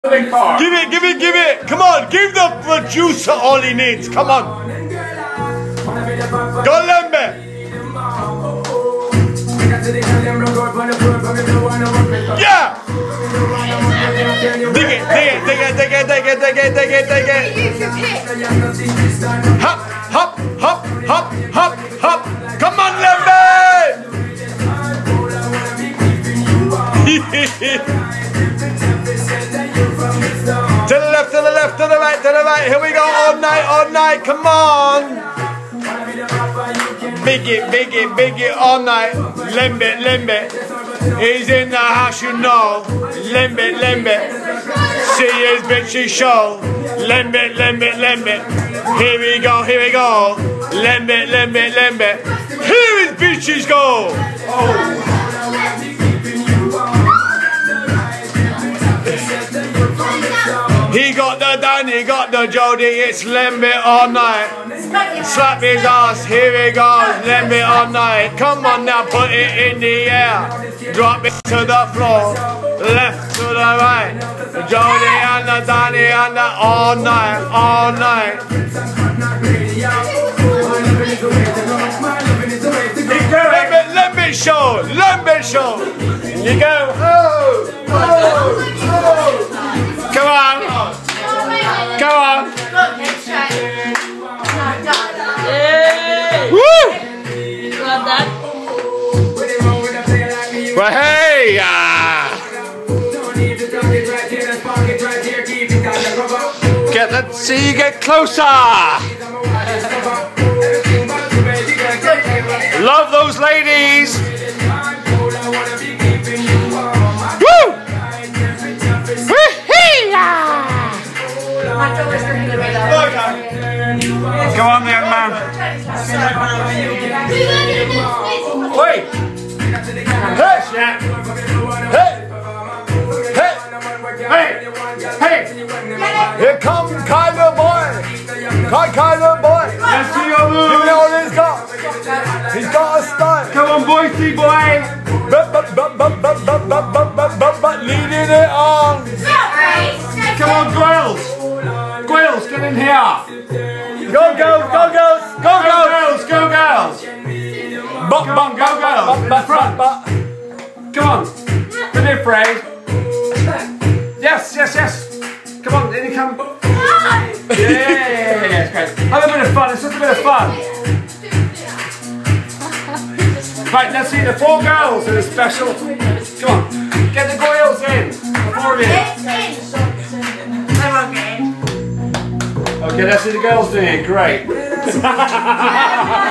Give it. Come on, give the producer all he needs. Come on. Go Lembe. Yeah. Dig it. Hop. Come on, Lembe. To the left, to the right. Here we go, all night. Come on. Big it, all night. Lembe. He's in the house, you know. Lembe. See his bitchy show. Lembe. Here we go. Lembe. Here his bitches go. Oh. He got the Dan, he got the Jody, it's Lembe all night. Slap his ass, here he goes, Lembe all night. Come on now, put it in the air. Drop it to the floor, left to the right. Jody and the Danny and the all night. Lembe show. You go, oh. Come on. Woo! Love that. Well, hey! Let's see you get closer. Love those ladies. Woo! Go on there, man. Wait. Hey. Here comes Kyler Boy. Kyler Boy. Yes, you know what he's got? He's got a style. Come on, Boise boy. Leading it on. Come on, Gwales, get in here. Go girls. Go girls. Go girls. In the front. Come on. Come here, Fred. Yes. Come on, in you come. Yeah, great. Have a bit of fun. It's just a bit of fun. Right, let's see the 4 girls in a special. Come on, get the girls in. 4 of you. Okay, let's see the girls doing it. Great.